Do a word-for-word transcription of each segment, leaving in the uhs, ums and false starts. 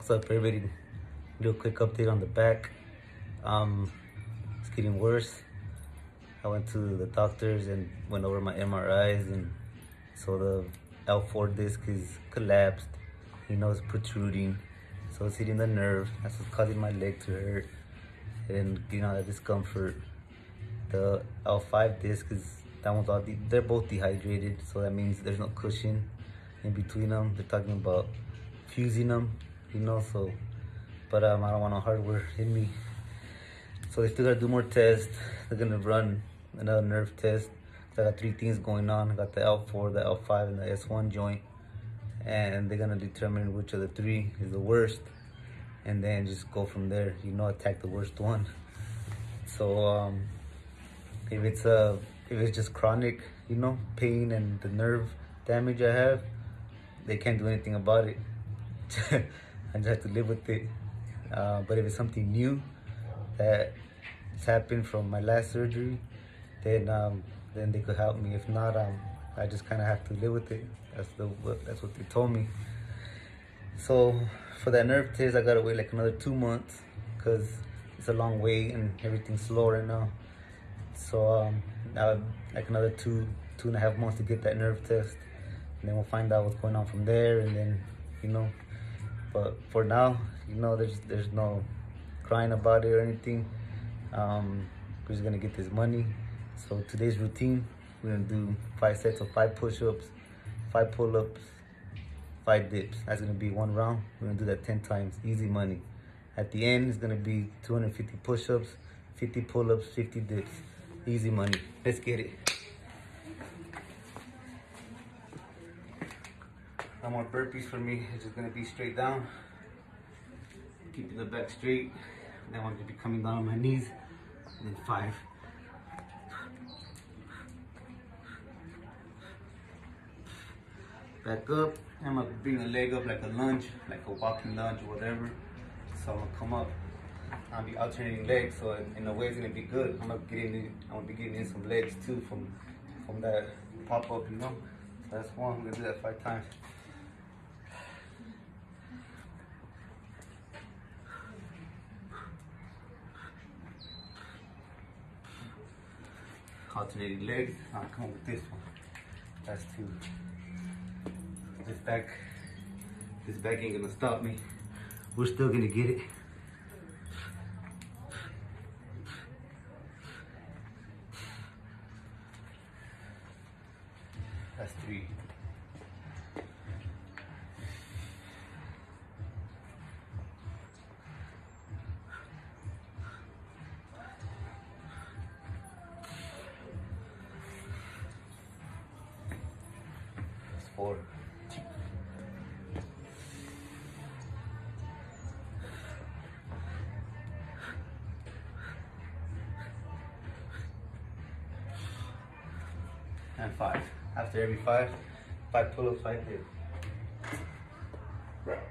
What's up, everybody? Do a quick update on the back. Um, it's getting worse. I went to the doctors and went over my M R Is, and so the L four disc is collapsed. You know, it's protruding, so it's hitting the nerve. That's what's causing my leg to hurt and getting all that discomfort. The L five disc is that one's all. De they're both dehydrated, so that means there's no cushion in between them. They're talking about fusing them, you know. So, but um, I don't want no hardware in me. So they still gotta do more tests. They're gonna run another nerve test. I got three things going on. I got the L four, the L five, and the S one joint, and they're gonna determine which of the three is the worst, and then just go from there. You know, attack the worst one. So um, if it's a if it's just chronic, you know, pain and the nerve damage I have, they can't do anything about it. I just have to live with it. Uh, but if it's something new that it's happened from my last surgery, then um, then they could help me. If not, um, I just kind of have to live with it. That's the that's what they told me. So for that nerve test, I gotta wait like another two months because it's a long wait and everything's slow right now. So um, now like another two two and a half months to get that nerve test, and then we'll find out what's going on from there. And then, you know, but for now, you know, there's there's no crying about it or anything. Um, we're just gonna get this money. So today's routine, we're gonna do five sets of five push-ups, five pull-ups, five dips. That's gonna be one round. We're gonna do that ten times, easy money. At the end, it's gonna be two hundred fifty push-ups, fifty pull-ups, fifty dips, easy money. Let's get it. No more burpees for me. It's just gonna be straight down, keeping the back straight. Then I'm gonna be coming down on my knees, and then five. Back up. I'm gonna bring a leg up like a lunge, like a walking lunge or whatever. So I'm gonna come up. I'll be alternating legs, so in a way it's gonna be good. I'm gonna get in. I'm gonna be getting in some legs too from from that pop up, you know. So that's one. I'm gonna do that five times. Alternating legs. I'll come up with this one. That's two. This back, this back ain't gonna stop me. We're still gonna get it. That's three. That's four. And five. After every five, five pull-ups, five dips. Right.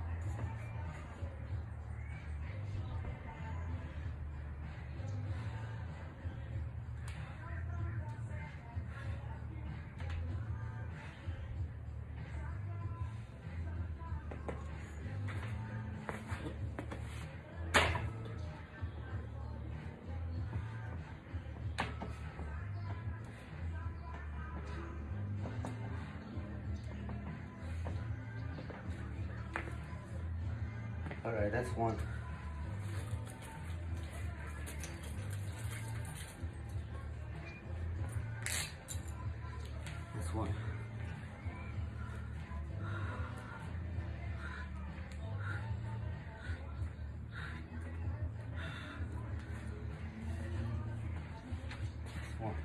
All right, that's one. That's one. That's one.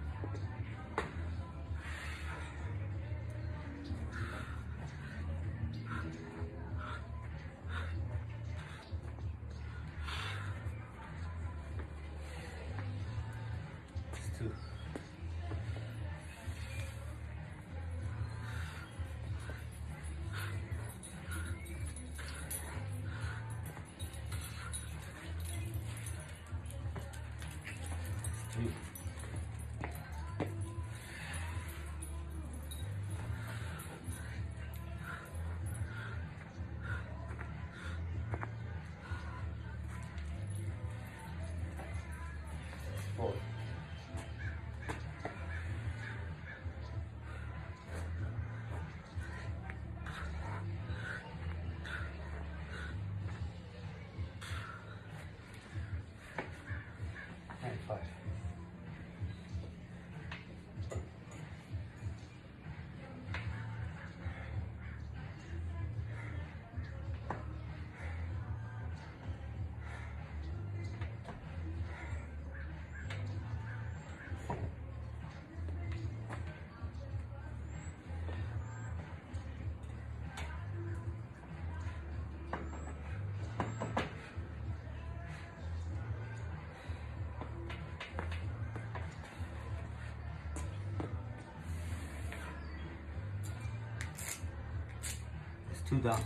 Two down.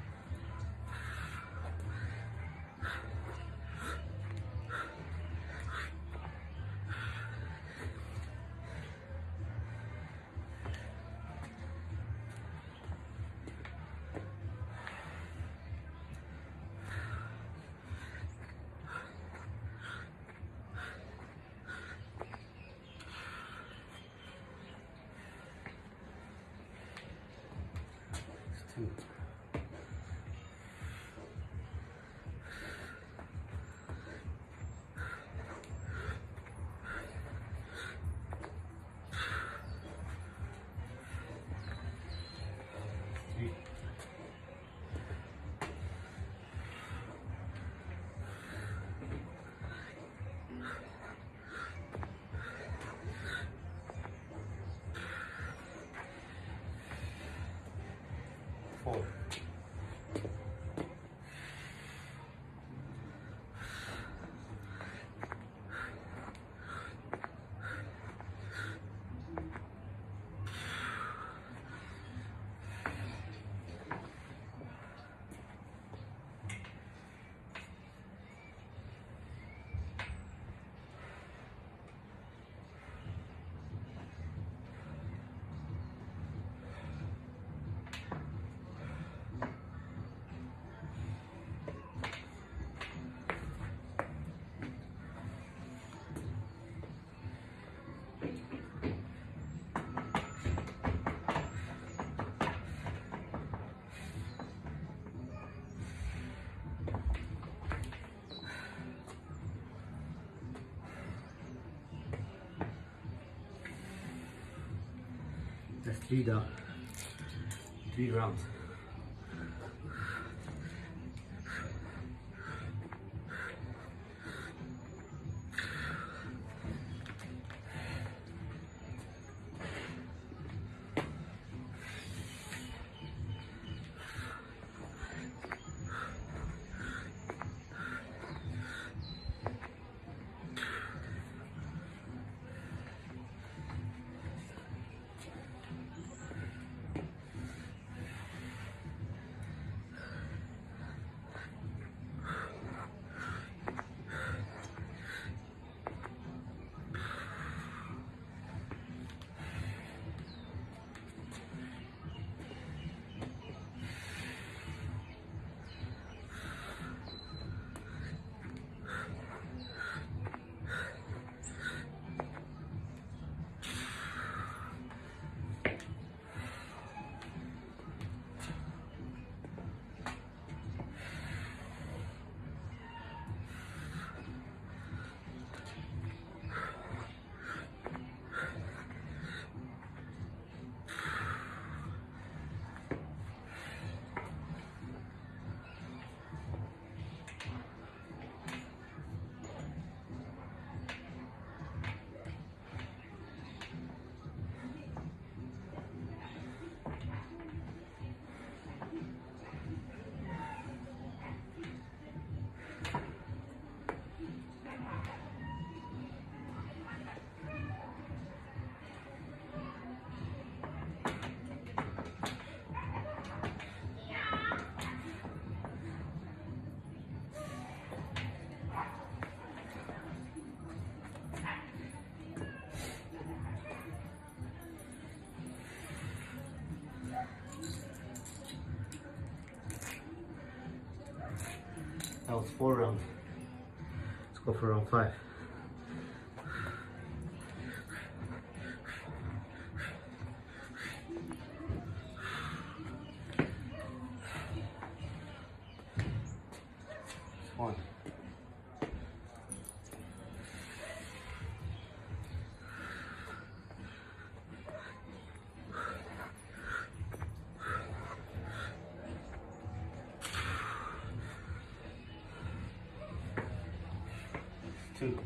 Two. Three. Four. That's three down. Three rounds. That was four rounds. Let's go for round five. One. Two.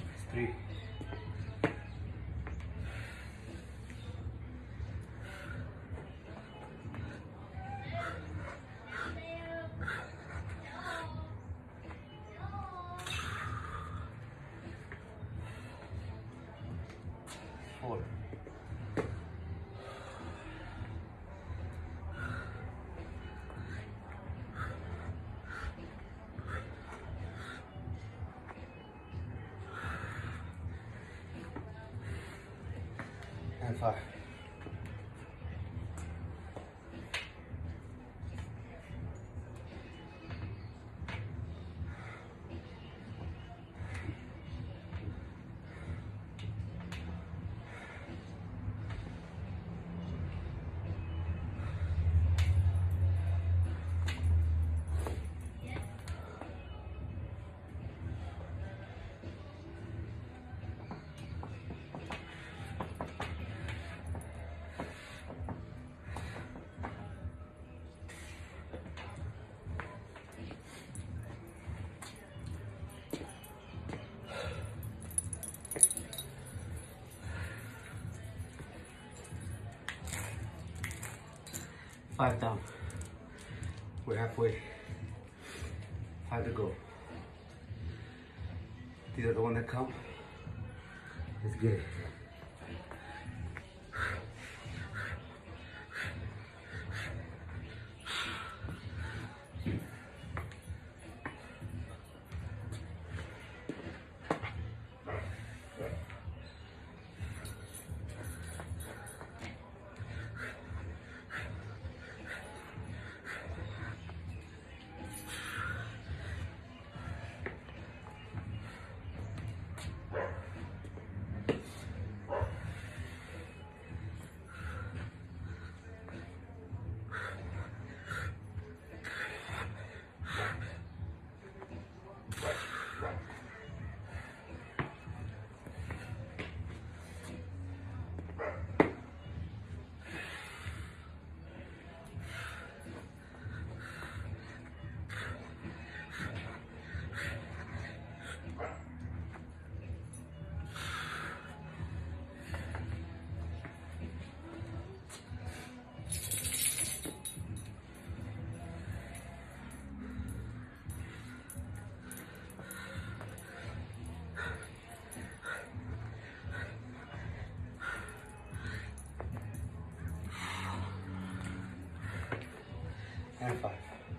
Three. five. Five down. We're halfway. Five to go. These are the ones that count. Let's get it. And five.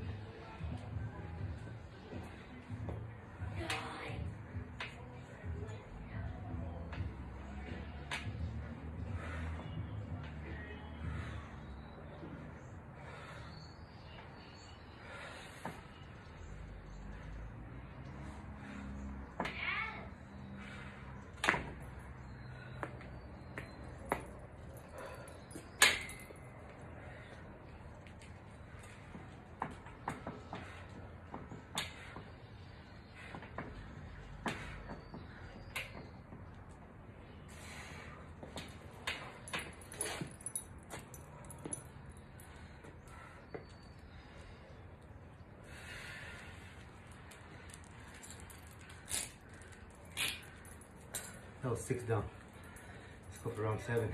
That was six down. Let's go for round seven.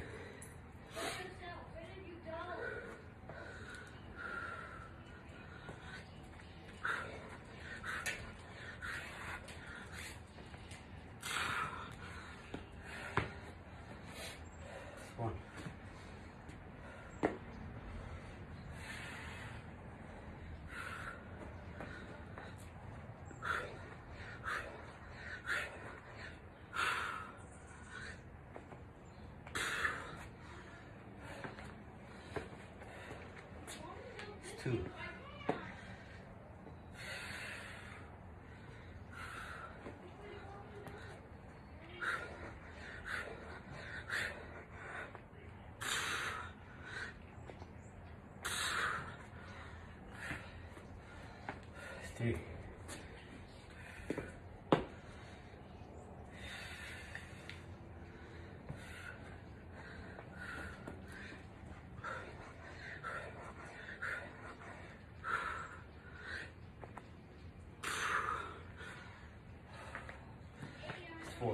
One. Two. Three. Four.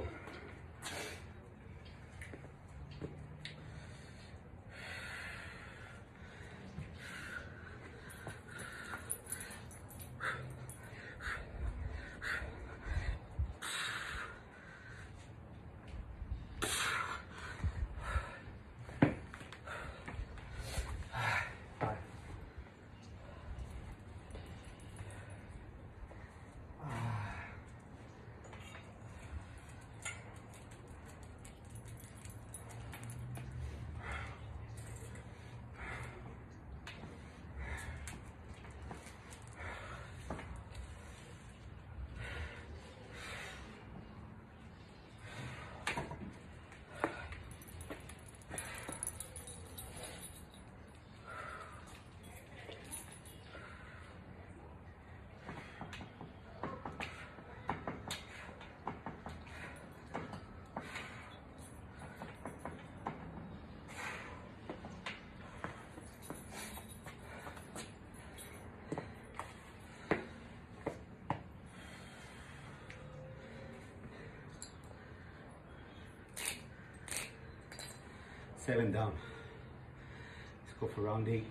Seven down. Let's go for round eight.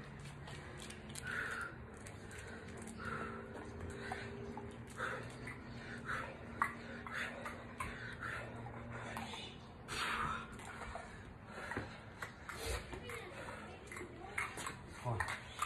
One.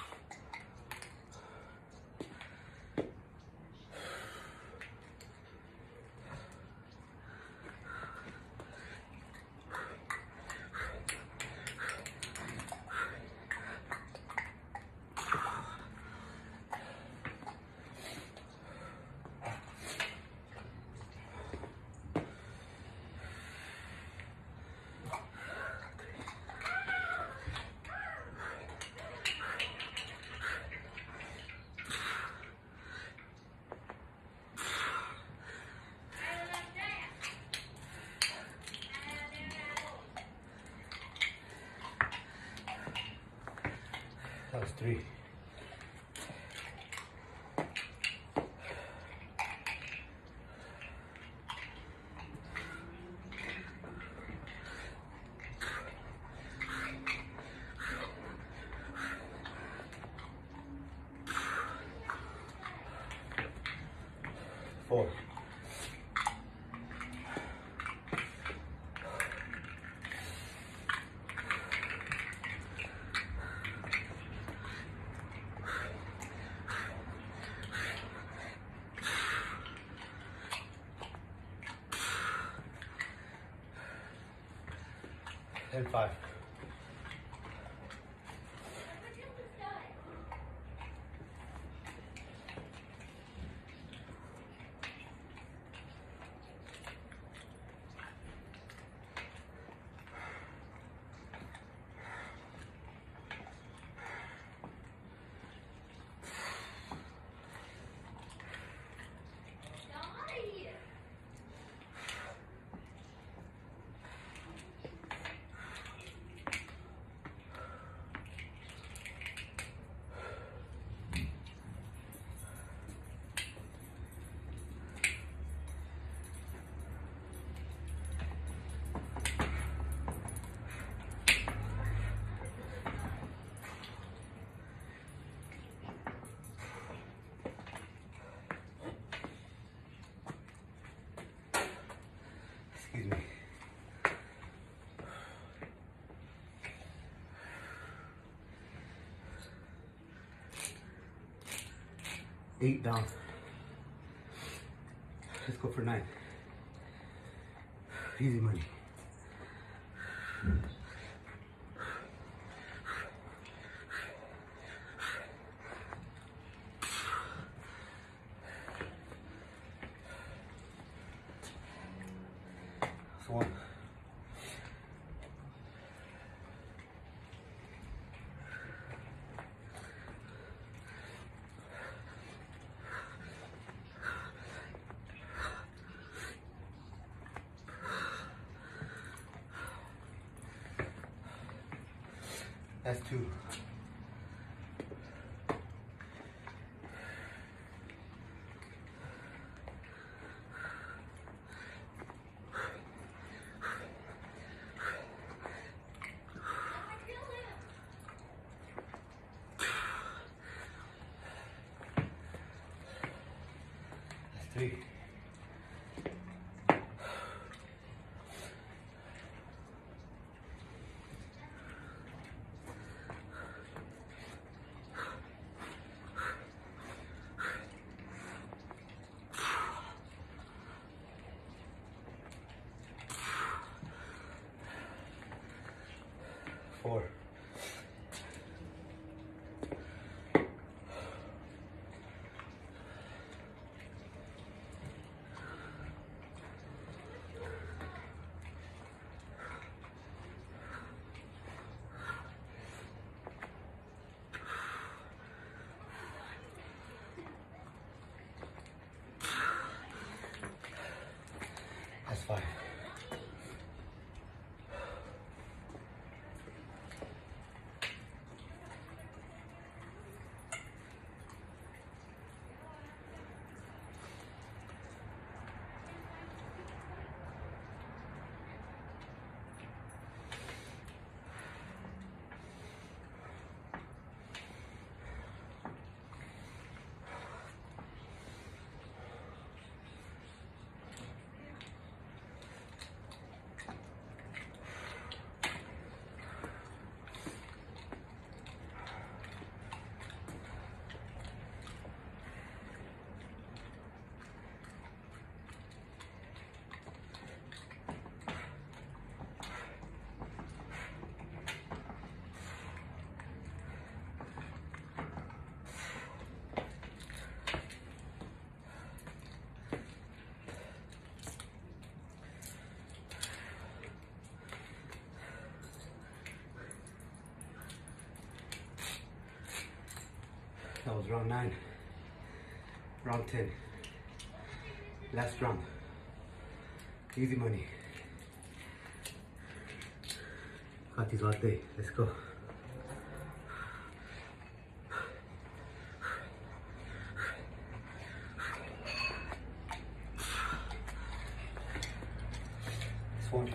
That was three. Four. And five. Excuse me. Eight down. Let's go for nine. Easy money. One. That's two. Three. Four. That's five. That was round nine. Round ten. Last round. Easy money. Got these all day. Let's go. This one.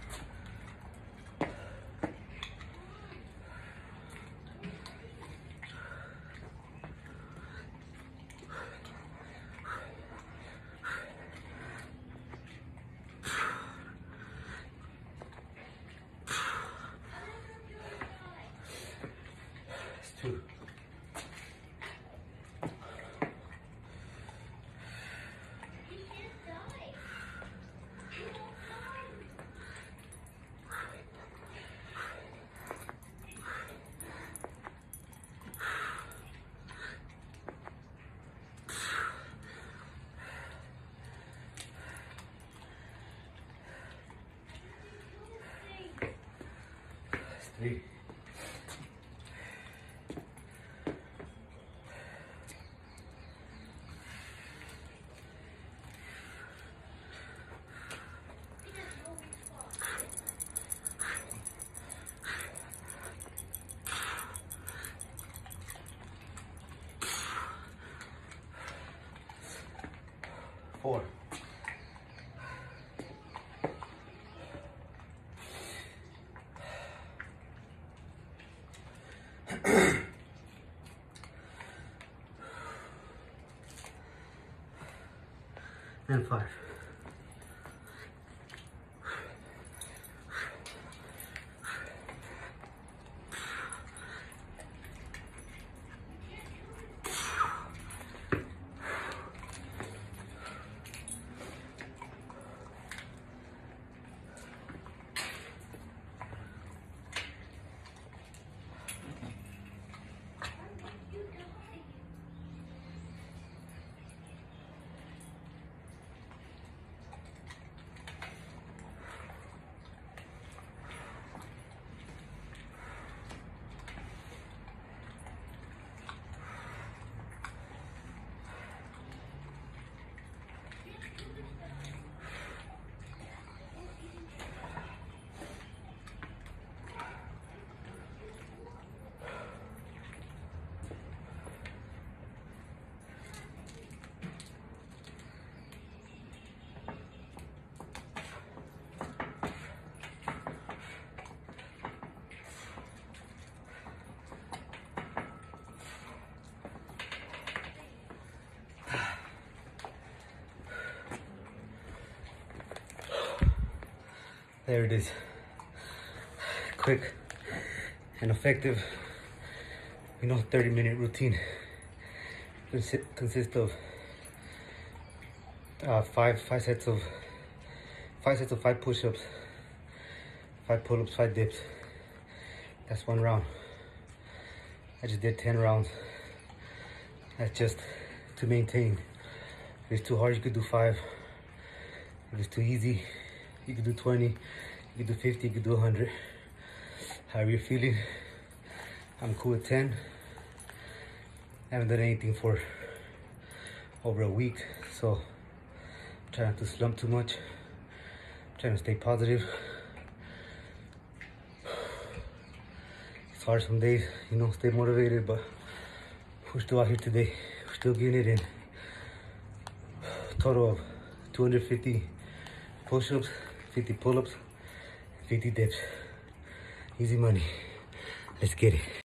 Two. Three. Four. And five. There it is. Quick and effective, you know, thirty minute routine. Consi consists of uh, five five sets of five sets of five push-ups, five pull-ups, five dips. That's one round. I just did ten rounds. That's just to maintain. If it's too hard, you could do five. If it's too easy, you could do twenty, you could do fifty, you could do one hundred. However you're feeling. I'm cool with ten. I haven't done anything for over a week, so I'm trying not to slump too much. I'm trying to stay positive. It's hard some days, you know, stay motivated, but we're still out here today. We're still getting it in. Total of two hundred fifty push-ups, fifty pull-ups, fifty dips. Easy money. Let's get it.